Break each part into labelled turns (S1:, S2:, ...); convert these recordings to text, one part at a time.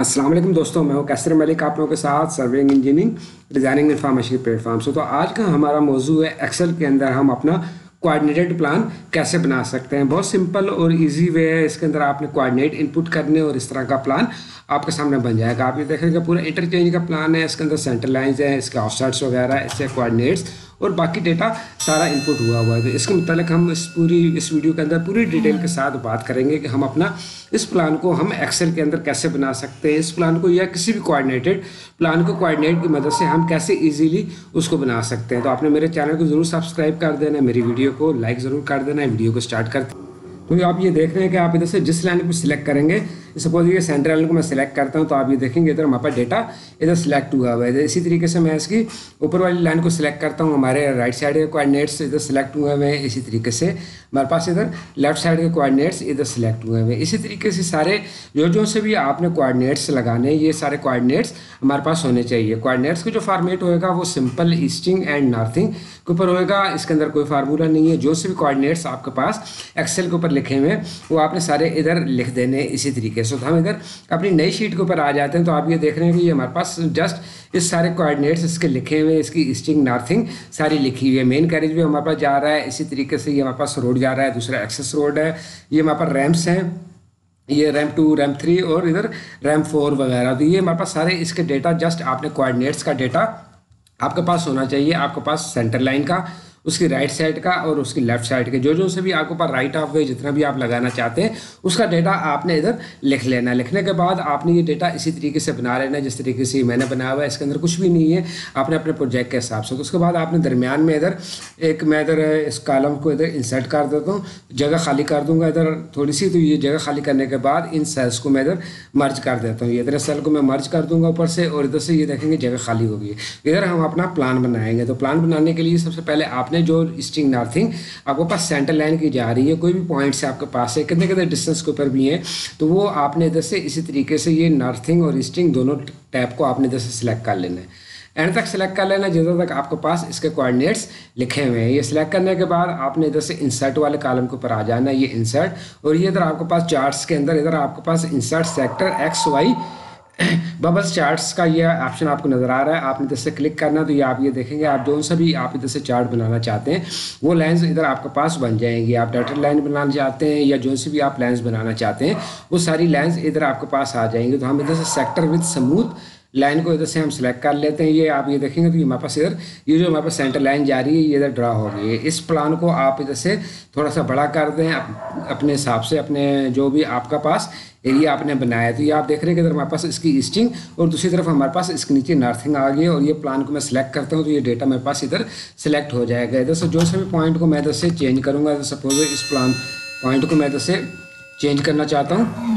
S1: अस्सलाम वालेकुम दोस्तों, मैं हूं कैसर मलिक आप लोगों के साथ serving engineering designing information platform से। तो आज का हमारा मौजू है एक्सेल के अंदर हम अपना कोऑर्डिनेटेड प्लान कैसे बना सकते हैं। बहुत सिंपल और इजी वे है। इसके अंदर आपने कोऑर्डिनेट इनपुट करने और इस तरह का प्लान आपके सामने बन जाएगा। आप ये देखेंगे पूरा इंटरचेंज का प्लान है। इसके अंदर सेंटर लाइंस हैं, इसके ऑफसेट्स वगैरह, इससे कोऑर्डिनेट्स और बाकी डेटा सारा इनपुट हुआ है। तो इसके मुतालिक हम इस वीडियो के अंदर पूरी डिटेल के साथ बात करेंगे कि हम अपना इस प्लान को हम एक्सेल के अंदर कैसे बना सकते हैं। इस प्लान को या किसी भी कोऑर्डिनेटेड प्लान को कोऑर्डिनेट की मदद से हम कैसे इजीली उसको बना सकते हैं। तो आपने मेरे चैनल को ज़रूर सब्सक्राइब कर देना है, मेरी वीडियो को लाइक ज़रूर कर देना है। वीडियो को स्टार्ट करते हैं। तो आप ये देख रहे हैं कि आप इधर से जिस लाइन को सिलेक्ट करेंगे, सपोज ये सेंटर लाइन को मैं सिलेक्ट करता हूं, तो आप ये देखेंगे इधर हमारे पास डेटा इधर सिलेक्ट हुआ हुआ है। इसी तरीके से मैं इसकी ऊपर वाली लाइन को सिलेक्ट करता हूं, हमारे राइट साइड के कोऑर्डिनेट्स इधर सिलेक्ट हुए हुए हैं। इसी तरीके से हमारे पास इधर लेफ्ट साइड के कोऑर्डिनेट्स इधर सिलेक्ट हुए हुए हैं। इसी तरीके से सारे जो से भी आपने कोऑर्डिनेट्स लगाने, ये सारे कोऑर्डिनेट्स हमारे पास होने चाहिए। कोऑर्डिनेट्स का जो फॉर्मेट होएगा वो सिंपल ईस्टिंग एंड नॉर्थिंग के ऊपर होएगा। इसके अंदर कोई फार्मूला नहीं है। जो से भी कोऑर्डिनेट्स आपके पास एक्सेल के ऊपर लिखे हुए हैं वो आपने सारे इधर लिख देने इसी तरीके से। तो हम इधर अपनी नई शीट के ऊपर आ जाते हैं। तो आप ये देख रहे हैं कि ये हमारे पास जस्ट इस सारे कोऑर्डिनेट्स इसके लिखे हुए हैं। इसकी ईस्टिंग नॉर्थिंग सारी लिखी हुई है। मेन कैरेज भी हमारे पास जा रहा है। इसी तरीके से ये हमारे पास रोड जा रहा है, दूसरा एक्सेस रोड है। ये हमारे पास रैम्प्स हैं, ये रैम्प 2, रैम्प 3 और इधर रैम्प 4 वगैरह। तो ये हमारे पास सारे इसके डेटा, जस्ट आपने कोऑर्डिनेट्स का डेटा आपके पास होना चाहिए। आपके पास सेंटर लाइन का, उसकी राइट साइड का और उसकी लेफ्ट साइड के जो से भी आपके पास राइट ऑफ वे जितना भी आप लगाना चाहते हैं उसका डेटा आपने इधर लिख लेना है। लिखने के बाद आपने ये डेटा इसी तरीके से बना लेना है जिस तरीके से मैंने बनाया हुआ है। इसके अंदर कुछ भी नहीं है, आपने अपने प्रोजेक्ट के हिसाब से। तो उसके बाद आपने दरमियान में इधर मैं इधर इस कॉलम को इधर इंसर्ट कर देता हूँ, जगह खाली कर दूंगा इधर थोड़ी सी। तो ये जगह खाली करने के बाद इन सेल्स को मैं इधर मर्ज कर देता हूँ। ये इधर सेल को मैं मर्ज कर दूंगा ऊपर से, और इधर से ये देखेंगे जगह खाली होगी। इधर हम अपना प्लान बनाएंगे। तो प्लान बनाने के लिए सबसे पहले आपने जो ईस्टिंग नॉर्थिंग आपके पास सेंटर लाइन की जा रही है, कोई भी पॉइंट से आपके पास है, कितने कितने डिस्टेंस के ऊपर भी है, तो वो आपने इधर से इसी तरीके से ये नॉर्थिंग और ईस्टिंग दोनों टैब को आपने इधर से सिलेक्ट कर लेना है। एंड तक सिलेक्ट कर लेना जिधर तक आपके पास इसके कोऑर्डिनेट्स लिखे हुए हैं। ये सिलेक्ट करने के बाद आपने इधर से इंसर्ट वाले कॉलम के ऊपर आ जाना है, ये इंसर्ट, और ये इधर आपके पास चार्ट्स के अंदर इधर आपके पास insert sector x y bubbles charts का ये ऑप्शन आपको नज़र आ रहा है। आपने इधर से क्लिक करना, तो ये आप ये देखेंगे आप जो सा भी आप इधर से चार्ट बनाना चाहते हैं वो लाइंस इधर आपके पास बन जाएंगी। आप डॉटेड लाइन बनाना चाहते हैं या जो से भी आप लाइंस बनाना चाहते हैं वो सारी लाइंस इधर आपके पास आ जाएंगी। तो हम इधर से सेक्टर विद स्मूथ लाइन को इधर से हम सिलेक्ट कर लेते हैं। ये आप ये देखेंगे तो ये हमारे पास इधर ये जो हमारे पास सेंटर लाइन जा रही है ये इधर ड्रा हो गई है। इस प्लान को आप इधर से थोड़ा सा बड़ा कर दें अपने हिसाब से, अपने जो भी आपका पास एरिया आपने बनाया। तो ये आप देख रहे हैं कि इधर हमारे पास इसकी ईस्टिंग और दूसरी तरफ हमारे पास इसके नीचे नॉर्थिंग आ गई है। और ये प्लान को मैं सिलेक्ट करता हूँ तो ये डेटा मेरे पास इधर सिलेक्ट हो जाएगा। इधर से जो से भी पॉइंट को मैं इधर से चेंज करूँगा, सपोज इस प्लान पॉइंट को मैं इधर से चेंज करना चाहता हूँ,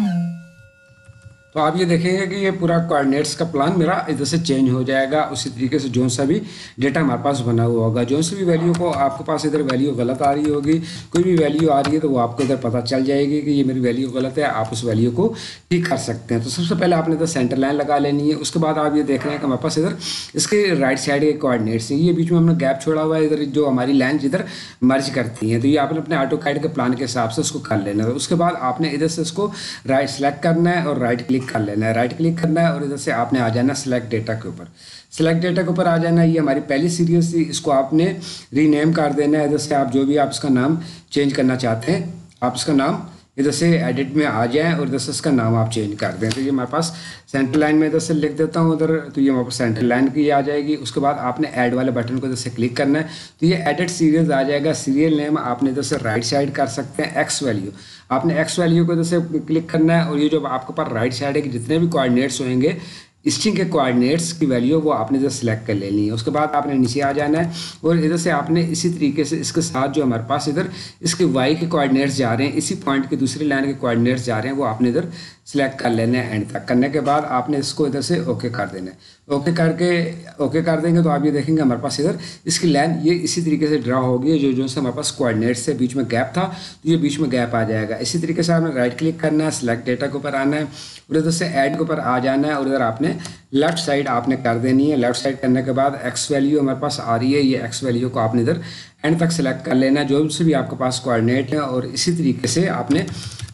S1: तो आप ये देखेंगे कि ये पूरा कोऑर्डिनेट्स का प्लान मेरा इधर से चेंज हो जाएगा। उसी तरीके से जो सा भी डेटा हमारे पास बना हुआ होगा, जो सी भी वैल्यू को आपके पास इधर वैल्यू गलत आ रही होगी, कोई भी वैल्यू आ रही है तो वो आपको इधर पता चल जाएगी कि ये मेरी वैल्यू गलत है, आप उस वैल्यू को ठीक कर सकते हैं। तो सबसे पहले आपने इधर सेंटर लाइन लगा लेनी है। उसके बाद आप ये देख रहे हैं कि हमारे पास इधर इसके राइट साइड के कोऑर्डिनेट्स हैं, ये बीच में हमने गैप छोड़ा हुआ है इधर जो हमारी लाइन जिधर मर्ज करती हैं। तो ये आपने अपने ऑटोकैड के प्लान के हिसाब से उसको कर लेना है। उसके बाद आपने इधर से इसको राइट सेलेक्ट करना है और राइट क्लिक कर लेना है, राइट क्लिक करना है और इधर से आपने आ जाना सिलेक्ट डेटा के ऊपर। सिलेक्ट डेटा के ऊपर आ जाना, ये हमारी पहली सीरीज थी, इसको आपने रीनेम कर देना है। इधर से आप जो भी आप इसका नाम चेंज करना चाहते हैं आप इसका नाम इधर से एडिट में आ जाएं और इधर से इसका नाम आप चेंज कर दें। तो ये हमारे पास सेंटर लाइन में इधर से लिख देता हूँ उधर, तो ये हमारे पास सेंटर लाइन की आ जाएगी। उसके बाद आपने ऐड वाले बटन को इधर से क्लिक करना है तो ये एडिट सीरियल आ जाएगा। सीरियल नेम आपने इधर से राइट साइड कर सकते हैं, एक्स वैल्यू आपने एक्स वैल्यू को इधर से क्लिक करना है। और ये जो आपके पास राइट साइड है कि जितने भी कोऑर्डिनेट्स होंगे ईस्टिंग के कोऑर्डिनेट्स की वैल्यू वो आपने इधर सेलेक्ट कर लेनी है। उसके बाद आपने नीचे आ जाना है और इधर से आपने इसी तरीके से इसके साथ जो हमारे पास इधर इसके वाई के कोऑर्डिनेट्स जा रहे हैं, इसी पॉइंट के दूसरी लाइन के कोऑर्डिनेट्स जा रहे हैं, वो आपने इधर सेलेक्ट कर लेना है। एंड तक करने के बाद आपने इसको इधर से ओके कर देना है। ओके कर देंगे तो आप ये देखेंगे हमारे पास इधर इसकी लाइन ये इसी तरीके से ड्रा होगी। जो से हमारे पास कोऑर्डिनेट्स से बीच में गैप था तो ये बीच में गैप आ जाएगा। इसी तरीके से आपने राइट क्लिक करना है, सिलेक्ट डेटा के ऊपर आना है और इधर से ऐड के ऊपर आ जाना है और इधर आपने लेफ्ट साइड आपने कर देनी है। लेफ्ट साइड करने के बाद एक्स वैल्यू हमारे पास आ रही है, ये एक्स वैल्यू को आपने इधर एंड तक सिलेक्ट कर लेना है जो से भी आपके पास कोऑर्डिनेट है। और इसी तरीके से आपने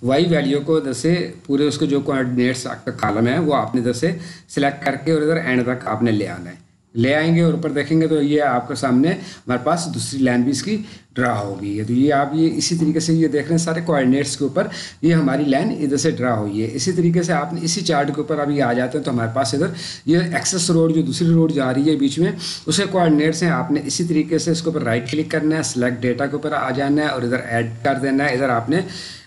S1: वाई वैल्यू को इधर से पूरे उसके जो कोऑर्डिनेट्स का कॉलम है वो आपने इधर से सिलेक्ट करके और इधर एंड तक आपने ले आना है। ले आएंगे और ऊपर देखेंगे तो ये आपके सामने हमारे पास दूसरी लाइन भी इसकी ड्रा हो गई है। तो ये आप ये इसी तरीके से ये देख रहे हैं सारे कोऑर्डिनेट्स के ऊपर ये हमारी लाइन इधर से ड्रा हुई है। इसी तरीके से आपने इसी चार्ट के ऊपर अभी आ जाते हैं तो हमारे पास इधर ये एक्सेस रोड जो दूसरी रोड जा रही है बीच में उसके कोऑर्डिनेट्स हैं। आपने इसी तरीके से इसके ऊपर राइट क्लिक करना है, सिलेक्ट डेटा के ऊपर आ जाना है और इधर ऐड कर देना है। इधर आपने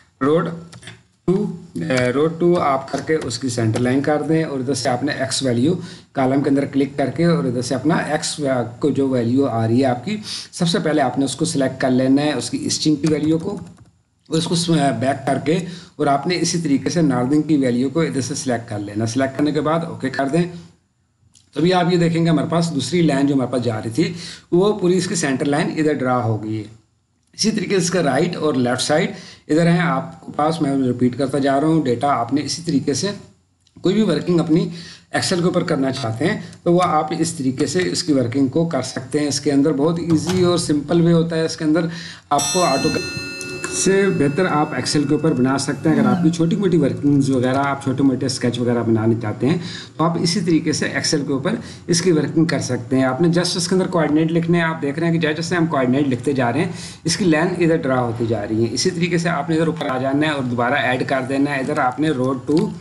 S1: रोड टू आप करके उसकी सेंटर लाइन कर दें और इधर से आपने एक्स वैल्यू कॉलम के अंदर क्लिक करके और इधर से अपना एक्स को जो वैल्यू आ रही है आपकी सबसे पहले आपने उसको सिलेक्ट कर लेना है, उसकी स्ट्रिंग की वैल्यू को और उसको बैक करके और आपने इसी तरीके से नॉर्दर्न की वैल्यू को इधर से सिलेक्ट कर लेना। सिलेक्ट करने के बाद ओके कर दें तो अभी आप ये देखेंगे हमारे पास दूसरी लाइन जो हमारे पास जा रही थी वो पूरी इसकी सेंटर लाइन इधर ड्रा हो गई है। इसी तरीके से इसका राइट और लेफ्ट साइड इधर है आपके पास, मैं रिपीट करता जा रहा हूँ। डेटा आपने इसी तरीके से कोई भी वर्किंग अपनी एक्सेल के ऊपर करना चाहते हैं तो वो आप इस तरीके से इसकी वर्किंग को कर सकते हैं। इसके अंदर बहुत इजी और सिंपल वे होता है। इसके अंदर आपको ऑटो से बेहतर आप एक्सेल के ऊपर बना सकते हैं। अगर आपकी छोटी मोटी वर्किंग्स वगैरह आप छोटे मोटे स्केच वगैरह बनाने चाहते हैं तो आप इसी तरीके से एक्सेल के ऊपर इसकी वर्किंग कर सकते हैं। आपने जस्ट इसके अंदर कोऑर्डिनेट लिखने हैं। आप देख रहे हैं कि जैसे हम कोऑर्डिनेट लिखते जा रहे हैं इसकी लाइन इधर ड्रा होती जा रही है। इसी तरीके से आपने इधर ऊपर आ जाना है और दोबारा ऐड कर देना है। इधर आपने रोड टू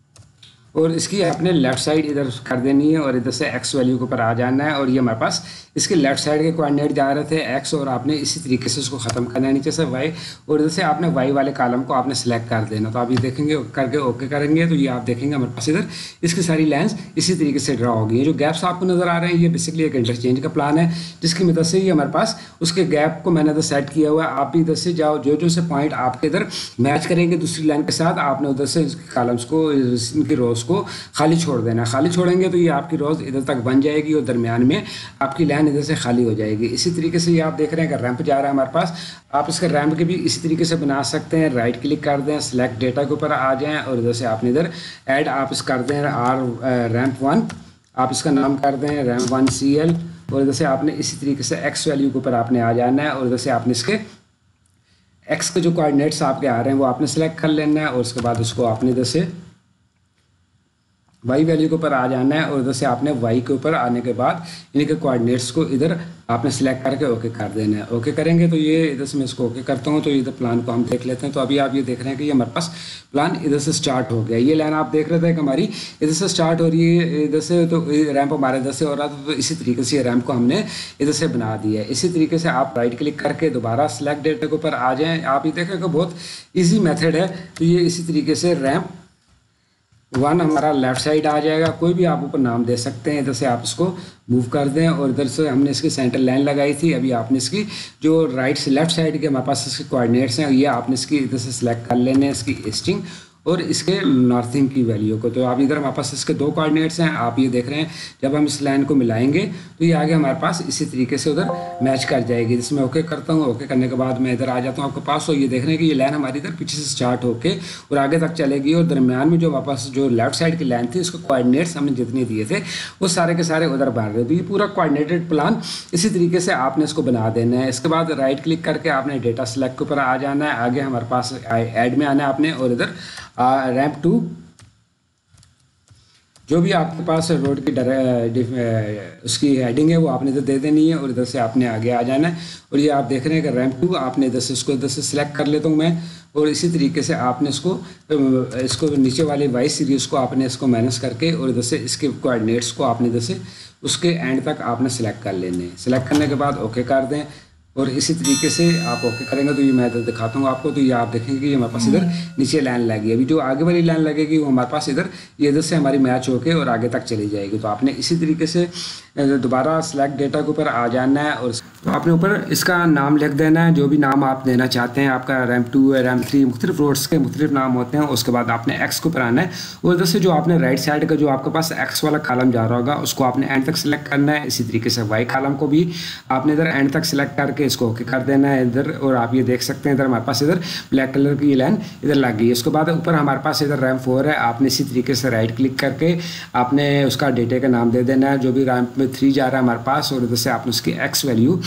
S1: और इसकी आपने लेफ्ट साइड इधर कर देनी है और इधर से एक्स वैल्यू के ऊपर आ जाना है और ये हमारे पास इसके लेफ्ट साइड के कोऑर्डिनेट जा रहे थे एक्स और आपने इसी तरीके से उसको ख़त्म करना है नीचे से वाई और इधर से आपने वाई वाले कॉलम को आपने सेलेक्ट कर देना। तो आप ये देखेंगे करके ओके करेंगे तो ये आप देखेंगे हमारे पास इधर इसकी सारी लाइन्स इसी तरीके से ड्रा हो गई है। जो गैप्स आपको नज़र आ रहे हैं ये बेसिकली एक इंटरचेंज का प्लान है जिसकी मदद से ये हमारे पास उसके गैप को मैंने इधर सेट किया हुआ है। आप भी इधर से जाओ जो से पॉइंट आपके इधर मैच करेंगे दूसरी लाइन के साथ आपने उधर से कॉलम्स को इनकी रोज को खाली छोड़ देना। खाली छोड़ेंगे तो ये आपकी रोज इधर तक बन जाएगी और दरमियान में आपकी लाइन इधर से खाली हो जाएगी। इसी तरीके से ये आप देख रहे हैं कि रैंप जा रहा है हमारे पास। आप इसका रैंप के भी इसी तरीके से बना सकते हैं। राइट क्लिक कर दें, सिलेक्ट डेटा के ऊपर आ जाएं और इधर से आपने इधर ऐड आप इस कर दें रैंप 1 आप इसका नाम कर दें रैंप 1 CL और इधर से आपने इसी तरीके से एक्स वैल्यू के ऊपर आपने आ जाना है और इधर से आपने इसके एक्स के जो कोऑर्डिनेट्स आपके आ रहे हैं वो आपने सेलेक्ट कर लेना है और उसके बाद उसको आपने इधर से वाई वैल्यू के ऊपर आ जाना है और इधर से आपने वाई के ऊपर आने के बाद इनके कोऑर्डिनेट्स को इधर आपने सेलेक्ट करके ओके कर देना है। ओके करेंगे तो ये इधर से मैं इसको ओके करता हूँ तो इधर प्लान को हम देख लेते हैं। तो अभी आप ये देख रहे हैं कि ये हमारे पास प्लान इधर से स्टार्ट हो गया। ये लाइन आप देख रहे थे कि हमारी इधर से स्टार्ट हो रही है इधर से, तो रैंप हमारे इधर से हो रहा था तो इसी तरीके से ये रैंप को हमने इधर से बना दिया है। इसी तरीके से आप राइट क्लिक करके दोबारा सेलेक्ट डेटा के ऊपर आ जाएँ। आप ये देखें कि बहुत ईजी मेथड है। तो ये इसी तरीके से रैंप 1 हमारा लेफ्ट साइड आ जाएगा। कोई भी आप ऊपर नाम दे सकते हैं। इधर से आप इसको मूव कर दें और इधर से हमने इसकी सेंटर लाइन लगाई थी। अभी आपने इसकी जो राइट से लेफ्ट साइड के हमारे पास इसके कोऑर्डिनेट्स हैं ये आपने इसकी इधर से सिलेक्ट कर लेने हैं इसकी ईस्टिंग और इसके नॉर्थिंग की वैल्यू को। तो आप इधर हमारे पास इसके 2 कोऑर्डिनेट्स हैं। आप ये देख रहे हैं जब हम इस लाइन को मिलाएंगे तो ये आगे हमारे पास इसी तरीके से उधर मैच कर जाएगी। जिसमें ओके करता हूँ। ओके करने के बाद मैं इधर आ जाता हूँ आपके पास। तो ये देख रहे हैं कि ये लाइन हमारी इधर पीछे से स्टार्ट होके और आगे तक चलेगी और दरमियान में जो हमारे पास जो लेफ्ट साइड की लाइन थी उसको कोऑर्डिनेट्स हमने जितने दिए थे वो सारे के सारे उधर बन रहे थे। ये पूरा कोऑर्डिनेटेड प्लान इसी तरीके से आपने इसको बना देना है। इसके बाद राइट क्लिक करके आपने डेटा सेलेक्ट के ऊपर आ जाना है। आगे हमारे पास ऐड में आना है आपने और इधर रैंप 2 जो भी आपके पास रोड की उसकी हेडिंग है वो आपने इधर दे देनी है और इधर से आपने आगे आ जाना है। और ये आप देख रहे हैं कि रैंप 2 आपने इधर से इसको इधर से सिलेक्ट कर लेता हूँ मैं और इसी तरीके से आपने इसको नीचे वाले वाई सीरीज़ को आपने इसको माइनस करके और इधर से इसके कोऑर्डिनेट्स को आपने इधर से उसके एंड तक आपने सेलेक्ट कर लेने हैं। सेलेक्ट करने के बाद ओके कर दें और इसी तरीके से आप ओके करेंगे तो ये मैं इधर दिखाता हूँ आपको। तो ये आप देखेंगे कि ये हमारे पास इधर नीचे लाइन लगी। अभी जो आगे वाली लाइन लगेगी वो हमारे पास इधर ये इधर से हमारी मैच होके और आगे तक चली जाएगी। तो आपने इसी तरीके से दोबारा सेलेक्ट डेटा के ऊपर आ जाना है और तो आपने ऊपर इसका नाम लिख देना है जो भी नाम आप देना चाहते हैं। आपका रैंप 2 है रैंप 3 मुख्तलिफ रोड्स के मुख्तलिफ नाम होते हैं। उसके बाद आपने एक्स के ऊपर आना है और इधर से जो आपने राइट साइड का जो आपके पास एक्स वाला कॉलम जा रहा होगा उसको आपने एंड तक सेलेक्ट करना है। इसी तरीके से वाई कॉलम को भी आपने इधर एंड तक सेलेक्ट करके इसको ओके कर देना है इधर। और आप ये देख सकते हैं इधर हमारे पास इधर ब्लैक कलर की लाइन इधर लग गई है। उसके बाद ऊपर हमारे पास इधर रैंप 4 है। आपने इसी तरीके से राइट क्लिक करके आपने उसका डेटा का नाम दे देना है जो भी रैंप में 3 जा रहा है हमारे पास और इधर से आपने उसकी एक्स वैल्यू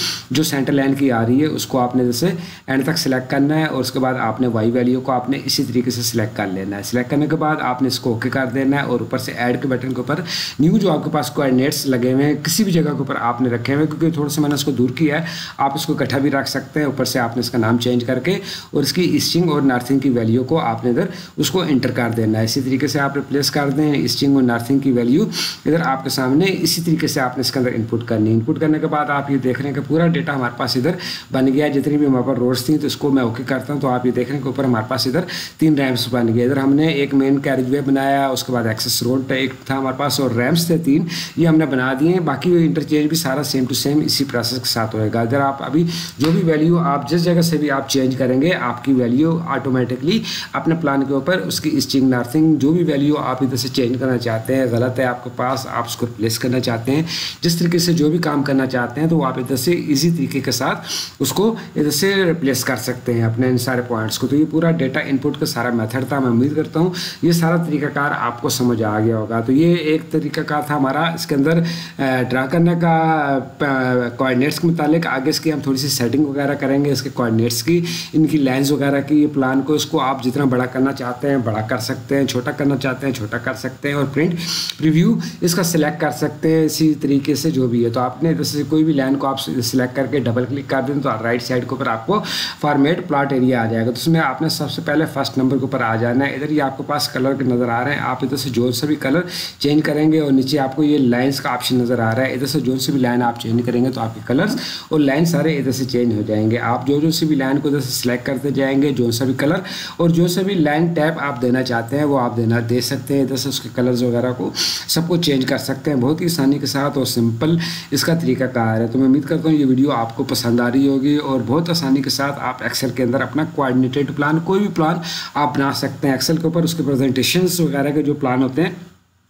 S1: जो सेंटर लाइन की आ रही है उसको आपने जैसे एंड तक सिलेक्ट करना है, और उसके बाद आपने वाई वैल्यू को आपने इसी तरीके से सिलेक्ट कर लेना है। सिलेक्ट करने के बाद आपने इसको ओके कर देना है, और ऊपर से ऐड के बटन के ऊपर न्यू जो आपके पास कोऑर्डिनेट्स लगे हुए हैं किसी भी जगह के ऊपर आपने रखे हुए, क्योंकि थोड़ा सा मैंने इसको दूर किया है, आप इसको इकट्ठा भी रख सकते हैं। ऊपर से आपने इसका नाम चेंज करके और इसकी ईस्टिंग और नॉर्थिंग की वैल्यू को आपने इधर उसको एंटर कर देना है। इसी तरीके से आप रिप्लेस कर दें ईस्टिंग और नॉर्थिंग की वैल्यू इधर आपके सामने, इसी तरीके से आपने इसके अंदर इनपुट करनी है। इनपुट करने के बाद आप ये देख रहे हैं कि पूरा डेटा हमारे पास इधर बन गया है। जितनी भी हमारे पास रोड्स थी तो इसको मैं ओके करता हूँ, तो आप ये देख रहे हैं कि ऊपर हमारे पास इधर 3 रैम्प्स बन गए। इधर हमने एक मेन कैरेज वे बनाया, उसके बाद एक्सेस रोड एक था हमारे पास, और रैम्प्स थे 3, ये हमने बना दिए हैं। बाकी इंटरचेंज भी सारा सेम टू सेम इसी प्रोसेस के साथ होएगा। इधर आप अभी जो भी वैल्यू आप जिस जगह से भी आप चेंज करेंगे, आपकी वैल्यू ऑटोमेटिकली अपने प्लान के ऊपर उसकी ईस्टिंग नॉर्थिंग जो भी वैल्यू आप इधर से चेंज करना चाहते हैं, गलत है आपके पास, आप उसको रिप्लेस करना चाहते हैं, जिस तरीके से जो भी काम करना चाहते हैं, तो आप इधर से इजी तरीके के साथ उसको इधर से रिप्लेस कर सकते हैं अपने इन सारे पॉइंट्स को। तो ये पूरा डेटा इनपुट का सारा मेथड था। मैं उम्मीद करता हूँ ये सारा तरीकाकार आपको समझ आ गया होगा। तो ये एक तरीकाकार था हमारा इसके अंदर ड्रा करने का कोऑर्डिनेट्स के मुतालिक। आगे इसकी हम थोड़ी सी सेटिंग वगैरह करेंगे इसके कोऑर्डिनेट्स की, इनकी लाइंस वगैरह की। ये प्लान को इसको आप जितना बड़ा करना चाहते हैं बड़ा कर सकते हैं, छोटा करना चाहते हैं छोटा कर सकते हैं, और प्रिंट प्रीव्यू इसका सिलेक्ट कर सकते हैं इसी तरीके से जो भी है। तो आपने जैसे कोई भी लाइन को आप सिलेक्ट करके डबल क्लिक कर दें तो राइट साइड के ऊपर आपको फॉर्मेट प्लॉट एरिया आ जाएगा। तो उसमें आपने सबसे पहले फर्स्ट नंबर के ऊपर आ जाना है। इधर ये आपके पास कलर के नज़र आ रहे हैं, आप इधर से जो से भी कलर चेंज करेंगे, और नीचे आपको ये लाइंस का ऑप्शन नज़र आ रहा है, इधर से जो से भी लाइन आप चेंज करेंगे तो आपके कलर्स और लाइन सारे इधर से चेंज हो जाएंगे। आप जो सी भी लाइन को इधर से सिलेक्ट करते जाएंगे, जो सा भी कलर और जो सा भी लाइन टैप आप देना चाहते हैं वो आप दे सकते हैं। इधर से उसके कलर्स वगैरह को सबको चेंज कर सकते हैं बहुत ही आसानी के साथ, और सिंपल इसका तरीकाकार है। तो मैं उम्मीद करता हूँ ये वीडियो आपको पसंद आ रही होगी, और बहुत आसानी के साथ आप एक्सेल के अंदर अपना कोऑर्डिनेटेड प्लान कोई भी प्लान आप बना सकते हैं। एक्सेल के ऊपर उसके प्रेजेंटेशंस वगैरह के जो प्लान होते हैं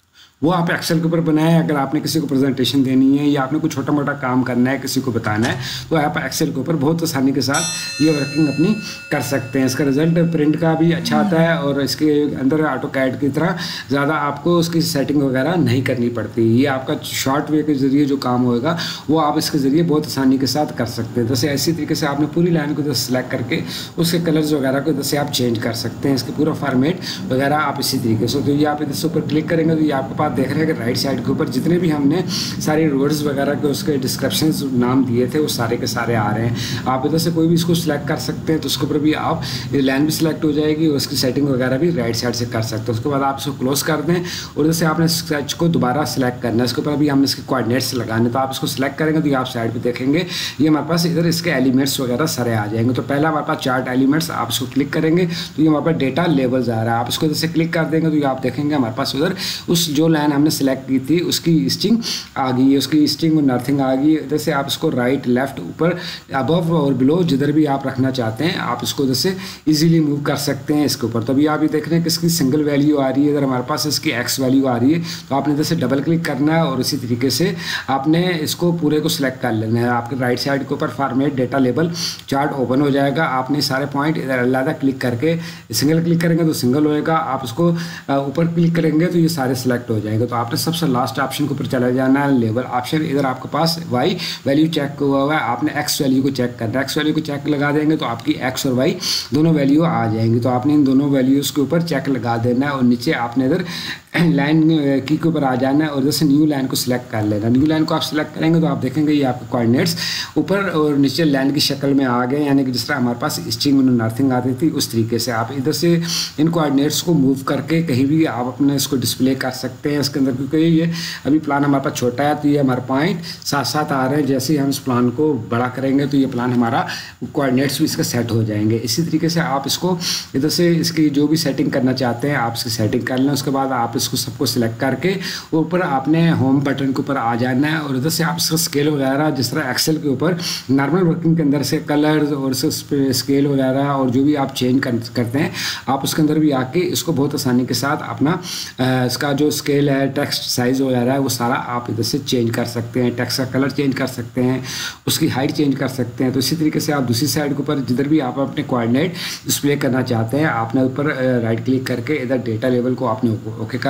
S1: वो आप एक्सेल के ऊपर बनाएं। अगर आपने किसी को प्रेजेंटेशन देनी है या आपने कुछ छोटा मोटा काम करना है किसी को बताना है, तो आप एक्सेल के ऊपर बहुत आसानी के साथ ये वर्किंग अपनी कर सकते हैं। इसका रिजल्ट प्रिंट का भी अच्छा आता है, और इसके अंदर ऑटो कैड की तरह ज़्यादा आपको उसकी सेटिंग वगैरह नहीं करनी पड़ती। ये आपका शॉर्ट वे के ज़रिए जो काम होएगा वो आप इसके ज़रिए बहुत आसानी के साथ कर सकते हैं। जैसे इसी तरीके से आपने पूरी लाइन को सेलेक्ट करके उसके कलर्स वगैरह को जैसे आप चेंज कर सकते हैं, इसके पूरा फॉर्मेट वगैरह आप इसी तरीके से। तो ये आप इधर से ऊपर क्लिक करेंगे तो ये आपके पास देख रहे हैं कि राइट साइड के ऊपर जितने भी हमने सारे रोड्स वगैरह के उसके डिस्क्रिप्शंस नाम दिए थे वो सारे के सारे आ रहे हैं। आप इधर से कोई भी इसको सिलेक्ट कर सकते हैं, तो उसके ऊपर भी आप लाइन भी सिलेक्ट हो जाएगी और उसकी सेटिंग वगैरह भी राइट साइड से कर सकते हैं। उसके बाद आप इसको क्लोज कर दें, और इधर से आपने स्केच को दोबारा सिलेक्ट करना है। इसके ऊपर अभी हमने इसके कोऑर्डिनेट्स लगाने, तो आप इसको सिलेक्ट करेंगे तो ये आप साइड पर देखेंगे ये हमारे पास इधर इसके एलिमेंट्स वगैरह सारे आ जाएंगे। तो पहला हमारे पास चार्ट एलिमेंट्स, आप इसको क्लिक करेंगे तो ये हमारे पास डेटा लेवल्स आ रहा है। आप इसको इधर से क्लिक कर देंगे तो ये आप देखेंगे हमारे पास उधर उस जो लाइन हमने सेलेक्ट की थी उसकी ईस्टिंग आ गई है, उसकी ईस्टिंग और नॉर्थिंग आ गई। इधर से आप इसको राइट लेफ्ट ऊपर अबव और बिलो जिधर भी आप रखना चाहते हैं आप इसको इधर से इजीली मूव कर सकते हैं इसके ऊपर। तो अभी आप ये देख रहे हैं कि इसकी सिंगल वैल्यू आ रही है, इधर हमारे पास इसकी एक्स वैल्यू आ रही है, तो आपने इधर से डबल क्लिक करना है और इसी तरीके से आपने इसको पूरे को सिलेक्ट कर लेना है। आपके राइट साइड के ऊपर format data label chart open हो जाएगा। आपने सारे पॉइंट इधर अलग क्लिक करके सिंगल क्लिक करेंगे तो सिंगल होएगा, आप इसको ऊपर क्लिक करेंगे तो ये सारे सिलेक्ट हो जाएंगे। तो आपने सबसे लास्ट ऑप्शन के ऊपर चला जाना है, लेवल ऑप्शन। इधर आपके पास वाई वैल्यू चेक हुआ है, आपने एक्स वैल्यू को चेक करना है। एक्स वैल्यू को चेक लगा देंगे तो आपकी एक्स और वाई दोनों वैल्यू आ जाएंगी। तो आपने इन दोनों वैल्यूज़ के ऊपर चेक लगा देना है, और नीचे आपने इधर लाइन की के ऊपर आ जाना है और जैसे न्यू लाइन को सिलेक्ट कर लेना। न्यू लाइन को आप सिलेक्ट करेंगे तो आप देखेंगे ये आपके कोऑर्डिनेट्स ऊपर और नीचे लाइन की शक्ल में आ गए, यानी कि जिस तरह हमारे पास ईस्टिंग और नॉर्थिंग आती थी उस तरीके से आप इधर से इन कोऑर्डिनेट्स को मूव करके कहीं भी आप अपने इसको डिस्प्ले कर सकते हैं इसके अंदर। क्योंकि ये अभी प्लान हमारे पास छोटा है तो ये हमारे पॉइंट साथ साथ आ रहे हैं, जैसे ही हम इस प्लान को बड़ा करेंगे तो ये प्लान हमारा कोऑर्डिनेट्स भी इसका सेट हो जाएंगे। इसी तरीके से आप इसको इधर से इसकी जो भी सेटिंग करना चाहते हैं आप इसकी सेटिंग कर लें। उसके बाद आप इसको सबको सिलेक्ट करके ऊपर आपने होम बटन के ऊपर आ जाना है, और इधर से आप इसका स्केल वगैरह जिस तरह एक्सेल के ऊपर नॉर्मल वर्किंग के अंदर से कलर और स्केल वगैरह और जो भी आप चेंज करते हैं आप उसके अंदर भी आके इसको बहुत आसानी के साथ अपना इसका जो स्केल है टेक्स्ट साइज़ वगैरह है वो सारा आप इधर से चेंज कर सकते हैं। टेक्स्ट का कलर चेंज कर सकते हैं, उसकी हाइट चेंज कर सकते हैं। तो इसी तरीके से आप दूसरी साइड के ऊपर जिधर भी आप अपने कोऑर्डिनेट डिस्प्ले करना चाहते हैं आपने ऊपर राइट क्लिक करके इधर डेटा लेवल को आपने ओके कर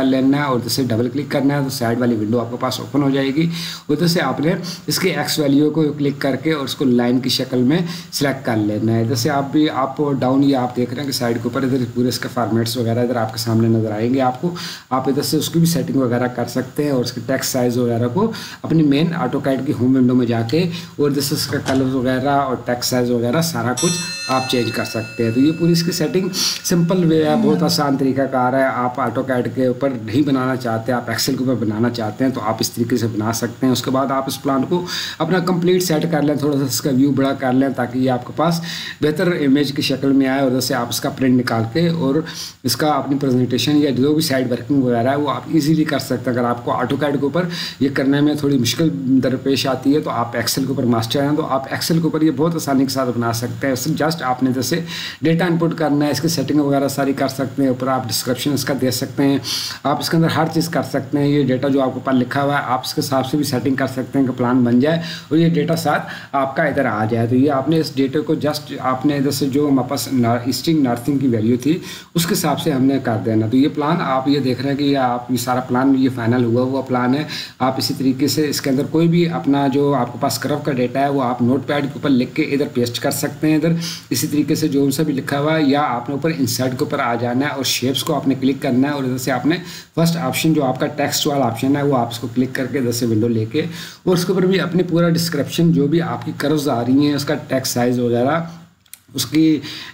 S1: कर लेना है और इधर से डबल क्लिक करना है तो साइड वाली विंडो आपके पास ओपन हो जाएगी। उधर से आपने इसके एक्स वैल्यू को क्लिक करके और उसको लाइन की शक्ल में सिलेक्ट कर लेना है। इधर से आप भी आप डाउन ये आप देख रहे हैं कि साइड के ऊपर इधर पूरे इसके फॉर्मेट्स वगैरह इधर आपके सामने नजर आएंगे आपको। आप इधर से उसकी भी सेटिंग वगैरह कर सकते हैं और उसके टेक्स्ट साइज वगैरह को अपनी मेन AutoCAD की होम विंडो में जाके और इधर से इसका कलर वगैरह और टेक्स्ट साइज वगैरह सारा कुछ आप चेंज कर सकते हैं। तो ये पूरी इसकी सेटिंग सिंपल वे है, बहुत आसान तरीका कार है। आप AutoCAD के ऊपर नहीं बनाना चाहते, आप एक्सेल के ऊपर बनाना चाहते हैं तो आप इस तरीके से बना सकते हैं। उसके बाद आप इस प्लान को अपना कंप्लीट सेट कर लें, थोड़ा सा इसका व्यू बड़ा कर लें ताकि ये आपके पास बेहतर इमेज की शक्ल में आए। उधर से आप इसका प्रिंट निकाल के और इसका अपनी प्रेजेंटेशन या जो भी साइड वर्किंग वगैरह है वो आप इजीली कर सकते हैं। अगर आपको AutoCAD के ऊपर ये करने में थोड़ी मुश्किल दरपेश आती है तो आप एक्सेल के ऊपर मास्टर हैं तो आप एक्सेल के ऊपर ये बहुत आसानी के साथ बना सकते हैं। जस्ट आपने जैसे डेटा इनपुट करना है, इसकी सेटिंग वगैरह सारी कर सकते हैं। ऊपर आप डिस्क्रिप्शन इसका दे सकते हैं, आप इसके अंदर हर चीज़ कर सकते हैं। ये डेटा जो आपके पास लिखा हुआ है आप इसके हिसाब से भी सेटिंग कर सकते हैं कि प्लान बन जाए और ये डेटा साथ आपका इधर आ जाए। तो ये आपने इस डेटा को जस्ट आपने इधर से जो हमारे पास ईस्टिंग नॉर्थिंग की वैल्यू थी उसके हिसाब से हमने कर देना। तो ये प्लान आप ये देख रहे हैं कि आप ये सारा प्लान ये फाइनल हुआ प्लान है। आप इसी तरीके से इसके अंदर कोई भी अपना जो आपके पास कर्व का डेटा है वो आप नोटपैड के ऊपर लिख के इधर पेस्ट कर सकते हैं। इधर इसी तरीके से जो उनसे भी लिखा हुआ है या आपने ऊपर इंसर्ट के ऊपर आ जाना है और शेप्स को आपने क्लिक करना है और इधर से आपने फर्स्ट ऑप्शन जो आपका टेक्स्ट वाला ऑप्शन है वो आप इसको क्लिक करके इधर से विंडो लेके और उसके ऊपर भी अपनी पूरा डिस्क्रिप्शन जो भी आपकी कर्व्स आ रही हैं उसका टेक्स्ट साइज वगैरह उसकी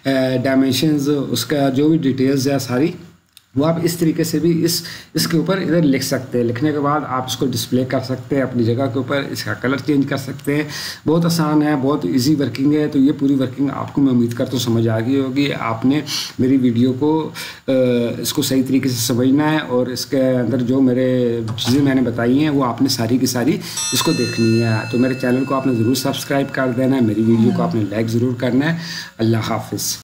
S1: डायमेंशंस उसका जो भी डिटेल्स है सारी वो आप इस तरीके से भी इसके ऊपर इधर लिख सकते हैं। लिखने के बाद आप इसको डिस्प्ले कर सकते हैं अपनी जगह के ऊपर, इसका कलर चेंज कर सकते हैं। बहुत आसान है, बहुत इजी वर्किंग है। तो ये पूरी वर्किंग आपको मैं उम्मीद करता हूँ समझ आ गई होगी। आपने मेरी वीडियो को इसको सही तरीके से समझना है और इसके अंदर जो मेरे चीज़ें मैंने बताई हैं वो आपने सारी की सारी इसको देखनी है। तो मेरे चैनल को आपने ज़रूर सब्सक्राइब कर देना है, मेरी वीडियो को आपने लाइक ज़रूर करना है। अल्लाह हाफिज़।